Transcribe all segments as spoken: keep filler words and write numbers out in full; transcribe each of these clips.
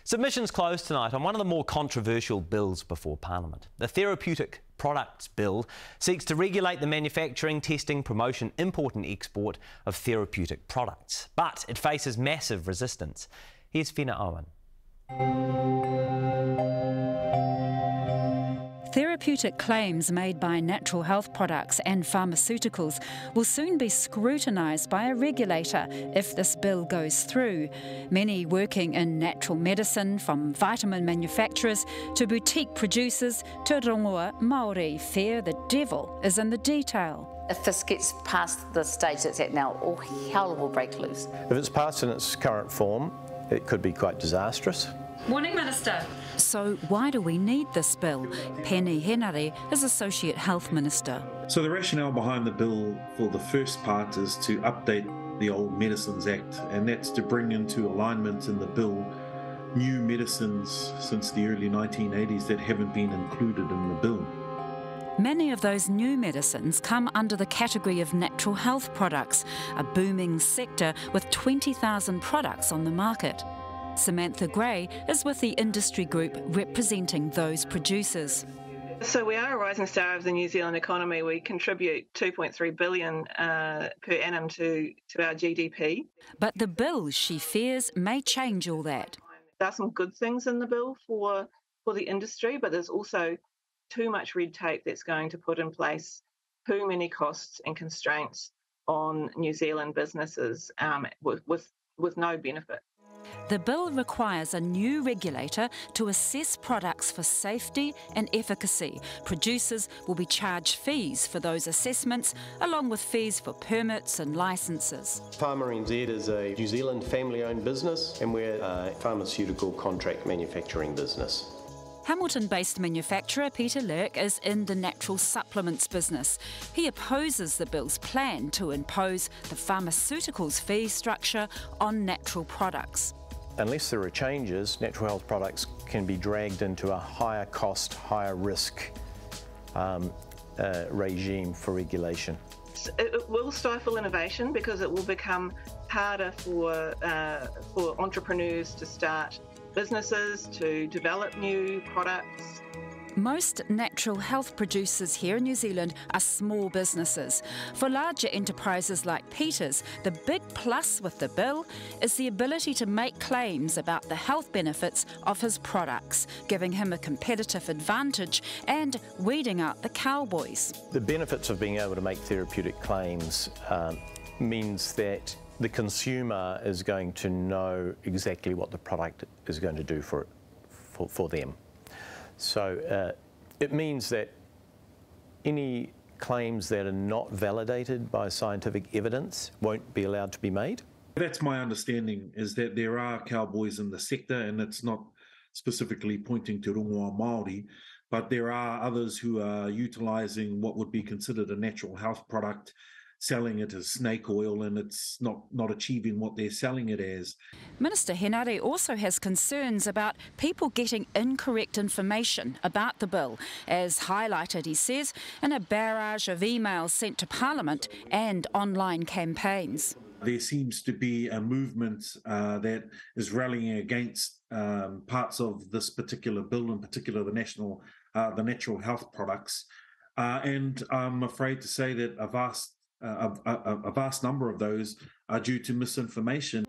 Submissions closed tonight on one of the more controversial bills before Parliament. The Therapeutic Products Bill seeks to regulate the manufacturing, testing, promotion, import and export of therapeutic products. But it faces massive resistance. Here's Whena Owen. Therapeutic claims made by natural health products and pharmaceuticals will soon be scrutinised by a regulator if this bill goes through. Many working in natural medicine, from vitamin manufacturers to boutique producers to rongoa Māori, fear the devil is in the detail. If this gets past the stage it's at now, all hell will break loose. If it's passed in its current form, it could be quite disastrous. Morning, Minister. So why do we need this bill? Penny Henare is Associate Health Minister. So the rationale behind the bill for the first part is to update the Old Medicines Act, and that's to bring into alignment in the bill new medicines since the early nineteen eighties that haven't been included in the bill. Many of those new medicines come under the category of natural health products, a booming sector with twenty thousand products on the market. Samantha Gray is with the industry group representing those producers. So we are a rising star of the New Zealand economy. We contribute two point three billion dollars uh, per annum to, to our G D P. But the bill, she fears, may change all that. There are some good things in the bill for, for the industry, but there's also too much red tape that's going to put in place too many costs and constraints on New Zealand businesses um, with, with, with no benefit. The bill requires a new regulator to assess products for safety and efficacy. Producers will be charged fees for those assessments, along with fees for permits and licences. Pharma N Z is a New Zealand family-owned business, and we're a pharmaceutical contract manufacturing business. Hamilton-based manufacturer Peter Lurk is in the natural supplements business. He opposes the bill's plan to impose the pharmaceuticals fee structure on natural products. Unless there are changes, natural health products can be dragged into a higher cost, higher risk um, uh, regime for regulation. It will stifle innovation because it will become harder for, uh, for entrepreneurs to start businesses, to develop new products. Most natural health producers here in New Zealand are small businesses. For larger enterprises like Peter's, the big plus with the bill is the ability to make claims about the health benefits of his products, giving him a competitive advantage and weeding out the cowboys. The benefits of being able to make therapeutic claims um, means that the consumer is going to know exactly what the product is going to do for, for, for them. So uh, it means that any claims that are not validated by scientific evidence won't be allowed to be made. That's my understanding, is that there are cowboys in the sector, and it's not specifically pointing to rongoa Māori, but there are others who are utilising what would be considered a natural health product, selling it as snake oil, and it's not, not achieving what they're selling it as. Minister Henare also has concerns about people getting incorrect information about the bill, as highlighted, he says, in a barrage of emails sent to Parliament and online campaigns. There seems to be a movement uh, that is rallying against um, parts of this particular bill, in particular the national, uh, the natural health products, uh, and I'm afraid to say that a vast Uh, a, a, a vast number of those are due to misinformation.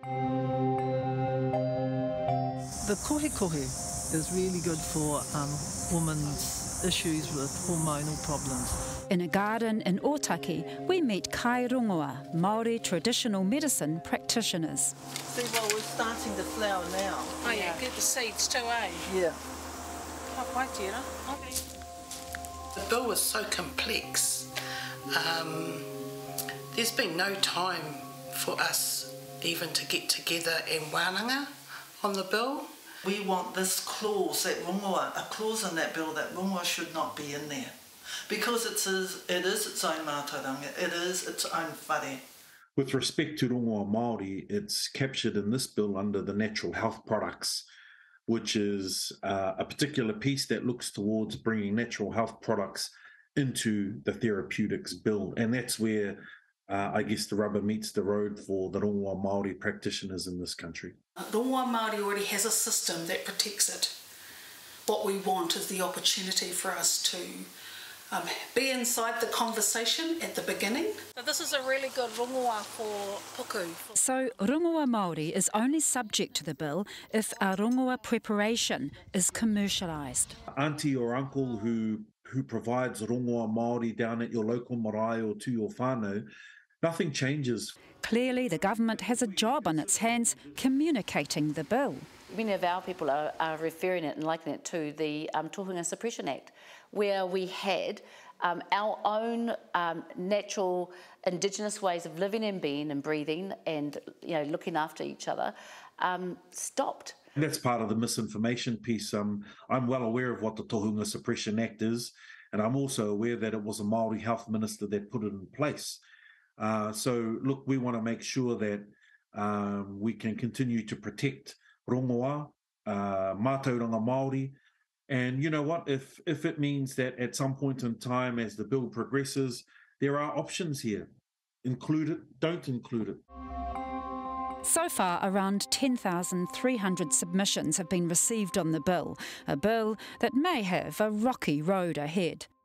The kohe kohe is really good for um, women's issues with hormonal problems. In a garden in Otaki, we meet kai rongoa, Māori traditional medicine practitioners. See, well, we're starting to flower now. Oh yeah, get the seeds too, eh? Yeah. Okay. The bill was so complex. Um, There's been no time for us even to get together and wānanga on the bill. We want this clause, that rongoa, a clause in that bill that rongoa should not be in there. Because it is, it is its own mātauranga, it is its own whare. With respect to rongoa Māori, it's captured in this bill under the natural health products, which is uh, a particular piece that looks towards bringing natural health products into the therapeutics bill. And that's where Uh, I guess the rubber meets the road for the rongoa Māori practitioners in this country. Rongoa Māori already has a system that protects it. What we want is the opportunity for us to um, be inside the conversation at the beginning. So this is a really good rongoa for puku. So rongoa Māori is only subject to the bill if a rongoa preparation is commercialised. Auntie or uncle who who provides rongoa Māori down at your local marae or to your whānau, nothing changes. Clearly, the government has a job on its hands communicating the bill. Many of our people are, are referring it and likening it to the um, Tohunga Suppression Act, where we had um, our own um, natural Indigenous ways of living and being and breathing and, you know, looking after each other um, stopped. And that's part of the misinformation piece. Um, I'm well aware of what the Tohunga Suppression Act is, and I'm also aware that it was a Māori health minister that put it in place. Uh, so, look, we want to make sure that um, we can continue to protect rongoa, uh, mātauranga Māori, and you know what, if if it means that at some point in time as the bill progresses, there are options here. Include it, don't include it. So far, around ten thousand three hundred submissions have been received on the bill, a bill that may have a rocky road ahead.